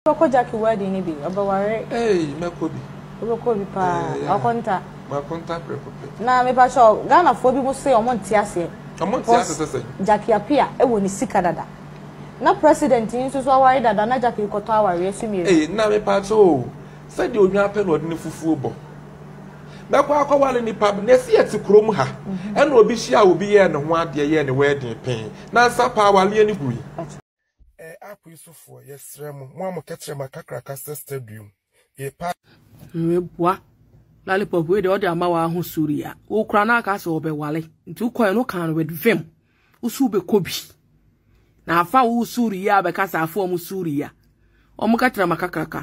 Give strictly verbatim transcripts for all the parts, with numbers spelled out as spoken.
Oko Jackie wedding ni bi obaware. Eh, mekobi. Oko bi pa. Akonta. Ma konta prepope. Na me pa sho Ghana fo bi mo say omo ntiase. Omo ntiase sese. Jackie Appiah e wo ni sika dada. Na president yin so so aware dada na Jackie koto aware asumi. Eh, na me pa so. Say the onwa pe no de ne fufuo bo. Mekwa akwawale ni pab na si eti krom ha. E na obi hia obi ye ne ho ade ye ne wedding pen. Na nsa pa awale ni gui. Eh, apu isofo yesrem mo amo ketre makakra kasa stadium. Ye pa Weah. Lollipop we de ode amawa ho Suria. Wo kra na aka se obewale. Nti ukwan no kan with vim. Usu be kobi. Na afa wo Suria be kasa afa mu Suria. Omo ketre makakra.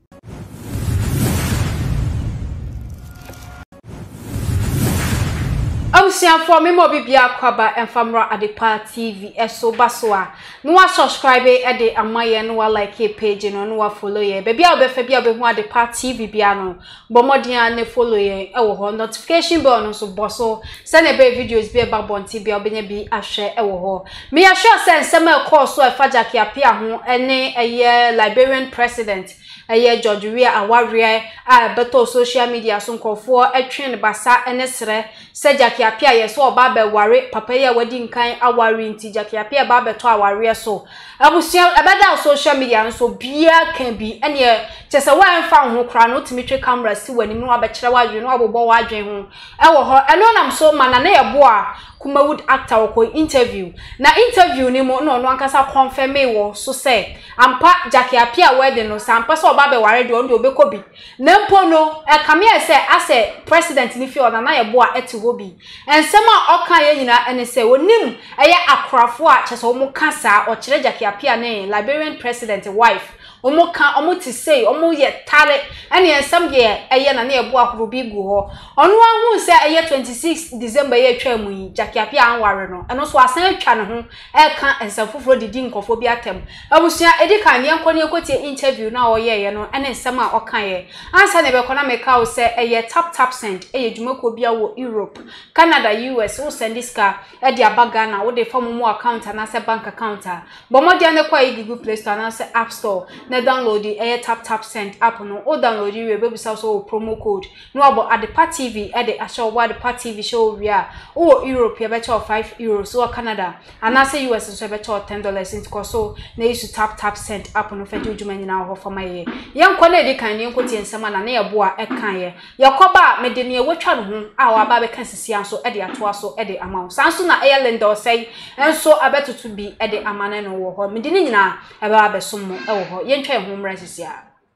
I'm for me more bibia kwaba and famra Appiah T V eso basoa. No wa subscribe e de amaye no wa like e page no no wa follow ye. Baby a obefa bia obehu Appiah T V bia no. Bomodian ne follow ye e wo ho notification bell no so boso. Send e be videos be ba bonti bia obenya bi ahwe e wo ho. Me ya sure say nsem e call so e fa Jackie Appiah ho ene eye Liberian president. Aye George Weah awaria a beto social media so nkofo atwen basa ene sere se Jackie Appiah ye so oba be ware papa ye wadi nkan awari nti Jackie Appiah ba beto aware so abusia ebeda social media so bia kan bi ene chese wan fa ho kra no timitwe camera si wani no abekere wadwe no abobo wadwen ho e wo ho eno nam so mana na Yeboah Kumawood actor ko interview na interview ni mo no no ankasa confirm e wo so say ampa Jackie Appiah wedding no sampa so oba be ware de ondo obekobi na mpo no e kame e say ase president ni fi ona na Yeboah eti hobi ensema okan ye nyina ene say onim eye akrafo a chese o mu kasa o kire Jackie Appiah ne Liberian president wife omo kan omo ti say omo ye tare ene ensem ye eye na na Yeboah horo bi gu ho ono ahu say eye twenty-six December ye twa mu yi Jackie Appiah anware no eno so asan twa ne ho e kan ensem foforo didi nkofo bi atem abusia edi kan ye nkoni ekotie interview na o ye ye no ene ensem a okan ye ansa ne be kona make out say eye tap tap send eye dwumako bia wo Europe Canada U S wo send this car e dia baga na wo de form mu account na say bank account a bomodia ne kwa Google Play Store na say App Store na download the air tap tap send app no o download you baby so promo code no about Appiah T V e de asho wa Appiah T V show Weah o Europe you better five euros so Canada and I say U S so better ten dollars into so na you tap tap send app no fe judgment nyina ho for my ye yan kwa na de kan ne nkoti ensema na na Yeboah e kan ye yakoba me de ne wotwa no ho a wa ba be kan sisia so e de atoa so e de amount sanso na Ireland o say enso abetutu bi e de amane no wo ho me de nyina e ba be som e wo ho ye ntwa ho mrazisia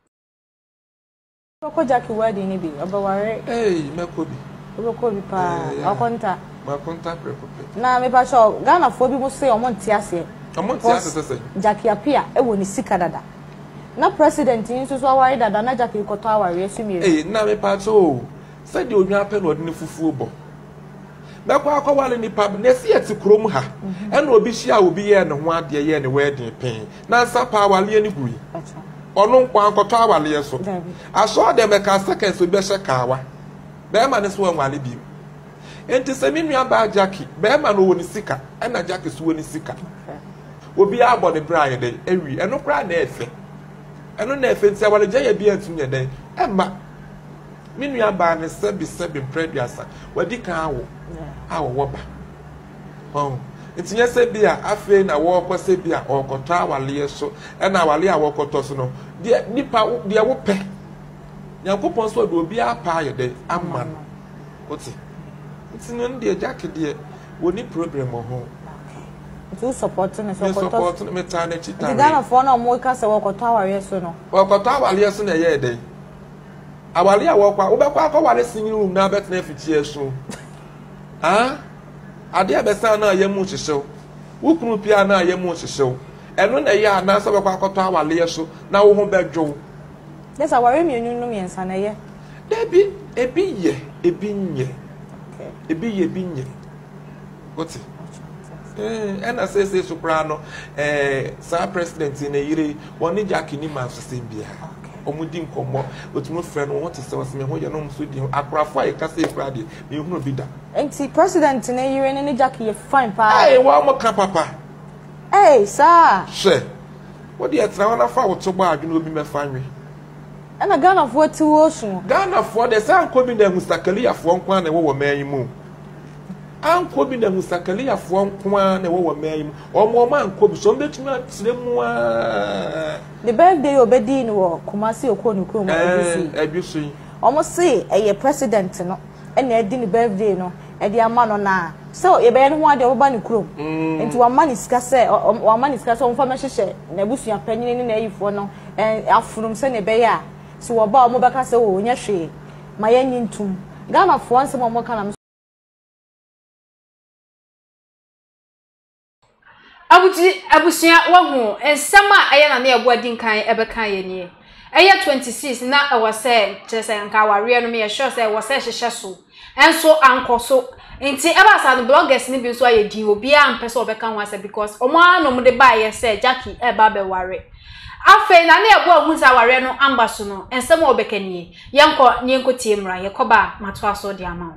Oko Jackie wedding ni bi obaware. Eh, mekobi. Oko bi pa. Akonta. Ma konta prepope. Na me pa sho Ghana fo bi mo say omo ntiase. Omo ntiase sese. Jackie Appiah e wo ni sika dada. Na president yin so so aware dada na Jackie koto aware asumi. Eh, na me pa so. Say the onwa pe no de ne fufuo bo. Mekwa akwawale ni pab na si eti krom ha. E na obi hia obi ye ne ho ade ye ne wedding pen. Na nsa pa awale ni gui. Ono nkwa nkoto awale so. Aso de meka seconds obi hye kawa. Be ma ne so wanwale bi. Enti se minua ba Jackie, be ma no woni sika, e na Jackie so woni sika. Obi abo ne bra ye de ewi, eno kra na efe. Eno na efe ntia wale je ye bi antunye den. E ma minua ba ne sebi sebi prediasa. Wadi kan awo. Awo woba. Oh. Etinya se bia afi na wo kwose bia okoto awale so e na awale a wokoto so no de nipa de wo pe Yakopon so do obi Appiah ye de amma oti ntino de Jackie de woni problem ho to support na so koto support me ta na chita the Ghana for na mo ka se wokoto awale so no wokoto awale so na ye de awale a wo kwa wo be kwa akọwale singing room na bet na fitie so ah ade abesa na yemu hyehyew wukunu pia na yemu hyehyew eno na ye ana so bekwa akoto awale so na wo ho bedwo yes aware mi enu no miensa na ye debi ebi ye ebi nye okay ebi ye ebi nye oti eh ena say say supra no eh sa president na yire woni Jackie ni man so sembia omudi nkomo otumo frɛ no what is us me ho ye no mso di akrafo a yeka say frade me hu no bi da enti president na yire ne Jackie ye fine pa eh wa mo ka papa eh sir she What do you try to find to buy? You know, be my family. And a gun of what two ocean. Ghana for the sun coming there who's Sakalia for one quan and what may move. I'm coming there who's Sakalia for one quan and what may or more man could so much not slim. The birthday of Bedin or Kumasi or Konukum, abusing. Almost say a president, no, and a dinner birthday, no, and the man on now. So, a bad one, the urban crew into a man is casse or one man is casse on formation, Nebusian penny in a for no, and Afrum Sene Beya. So about Mobaka so Yashi, my engine tomb. Ghana for once more can Abuji Abusia Wamu and summer I am near wedding kind ever kind ye. A year twenty-six now I was said, just and Kawaria me a sure say was such a shasu. And so uncle so inti ever said the bloggers nibi so ye di obi am person obekan wase because omo no mo de buy say Jackie e ba be ware. Afe na na Yeboah hu sa ware no ambaso no ensem obekanie yenko nyenko tiemra yekoba mato aso de ama.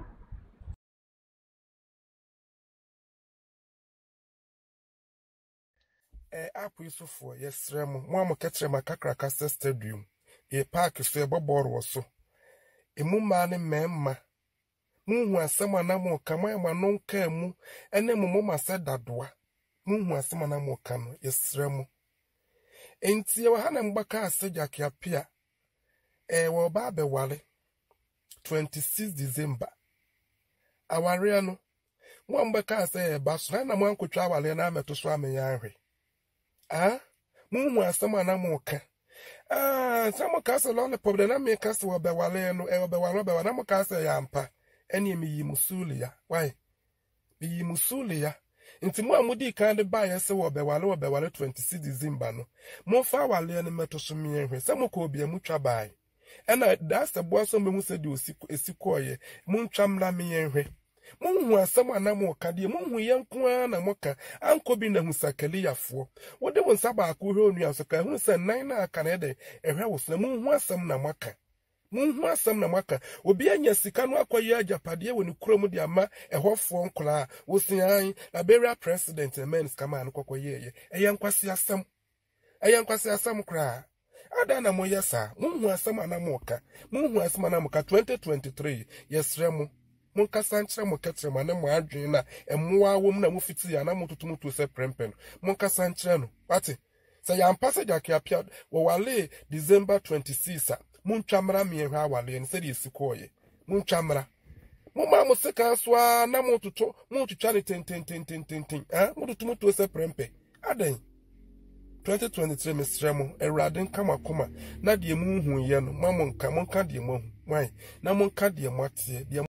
Eh Appiah so for yesrem mo am ketre makakra kasa stadium e park so e bobor wo so e mu ma ne memma mu hu asem na mo kama ma no nka mu ene mo mo masa dadoa mu hu asem na mo ka no yesrem enti ye wa na mbaka asegya ke Appiah eh wo ba be wale twenty-six December aware no mo mbaka ase e ba so na mo ankotwa wale na ameto so amenya ahwe. Ah, mumu asama na moka. Ah, samo kasa lole pobre na me kasa wo be wale no e wo be wale be na mo kasa ya ampa. Eni mi yi musuli ya. Why? Mi yi musuli ya. Nti mo amudi kan de ba ye se wo be wale wo be wale twenty-six December no. Mo fa wale ne meto so mi ehwe. Samo ko obi amu twa bai. Ena that's the boy so me hu se di osiko esikoye. Mo ntwa mla mi ehwe. Munhu asam anamo kadie munhu yenko na moka ankobi na husakali yafo wode won saba ko honu asoka hu se nan na aka na de ehwe wosna munhu asam na moka munhu asam na moka obi anya sika no akoye agapade woni kurom de ama ehofo nkola wosian Liberia president men skama an kokoye ye eyankwase asam eyankwase asam kra ada na moyesa munhu asam anamoka munhu asam anamoka twenty twenty-three yesremu Monka sanchira moketre mane mo adwen na emmoa wom na mo fiti ya na mototo moto se prempen monka sanchira no ati se ya mpase Jackie Appiah wo wale December twenty-six a montwamra me ehwa awale ne se de esikoye montwamra mo ma mo seka so a na mototo motutwa ne ten ten ten ten ten ten ah mototo moto se prempe adan twenty twenty-three mesremo eraden kama koma na de mu hu ye no ma monka monka de mu hu why na monka de mu atie de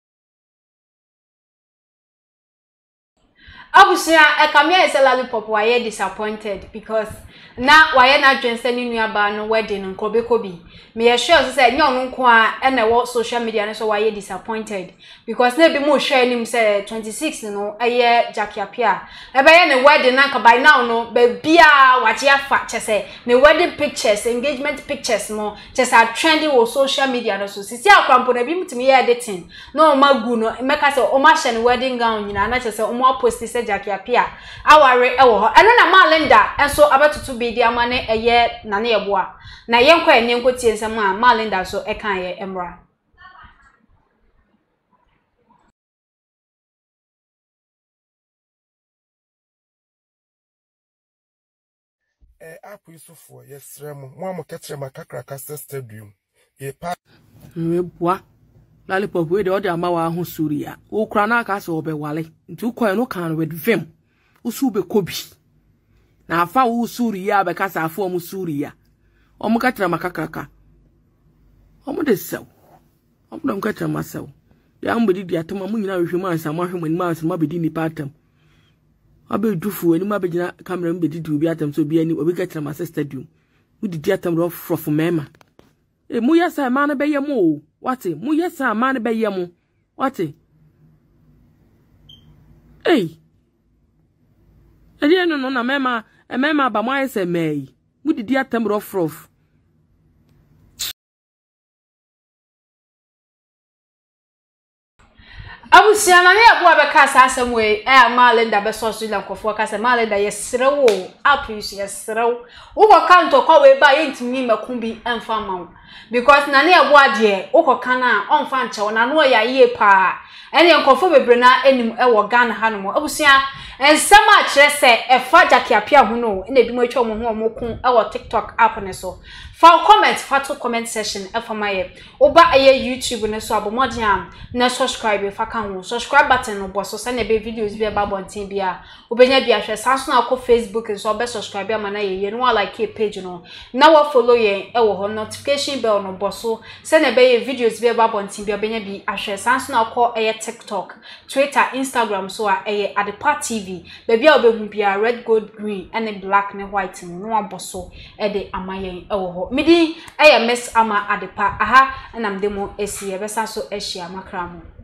Abusia ekamia is a lollipop why disappointed because na why na dwense ni nuaba no wedding nkobe kobi me sure say nya onu nko a na wo social media no so why disappointed because na bi mo hwe nim say twenty-six no eye Jackie Appiah e be ye ne wedding na by now no be bia wache afa chese ne wedding pictures engagement pictures no chese a trending wo social media no so sisi akwampo na bi mutimi ye editing no magu no meka say o ma hye ne wedding gown nyina na chese o mo post Jackie Appiah aware ewo ho eno na Malinda enso abetutu bi di amane eye na na Yeboah na yenkwa enyenko tie nsem a Malinda so ekan ye emra eh Appiah so for yesremo mo am ketre makakra kasa stadium e pa Weah lollipop we de odi amawa ho suria wo kura na aka so obe wale nti ukoy no kan with vim usu be kobi na afa wo suria be kasa afo mu suria omu katra makakaka omu de sew omu de katra masew ya mbedi di atama mu nyina hwehwemu ansa mo hwemu ni ansa mo bedi ni patam abe dufu ani ma begina camera mbedi di obi atam so bi ani obi katra ma stadium udi di atam ro frofu mema e mu yesa ma na be yemo Wati, mu yesa man be yemu. Wati. Hey. Edi no no na mema, e mema ba mo yesa mei. Mu didi atem rof rof. abusia na ne Yeboah be ka sa asem we e ma Linda be so so la nkofo ka se ma Linda yesrewo appreciate yesrewo wo ko kanto kwa we ba yentimi maku bi emfa ma because na ne Yeboah de wo ko kana onfa nche na no ya ye pa ene nkofo bebre na enim e wo Ghana hanom abusia ensem a kire se e fa jake Appiah ho no na bi mo atwa mo ho mo kun e wo TikTok app ne so fa comment fa to comment section e fa maye oba eye YouTube ne so abomodin am na subscribe fa kan wo subscribe button no bo so se na be videos bi e ba bontin bia obenya bia hwe sanso na ko Facebook so be subscribe am na ye ye no like page no na wo follow ye e wo ho notification bell no bo so se na be ye videos bi e ba bontin bia obenya bi ahwe sanso na ko eye TikTok Twitter Instagram so a eye Appiah T V baby a obehu bia red gold green and black ne white no aboso e de amayen e wo ho midi eye Miss Ama Appiah aha na mdemo esi e besa so ehia makra mo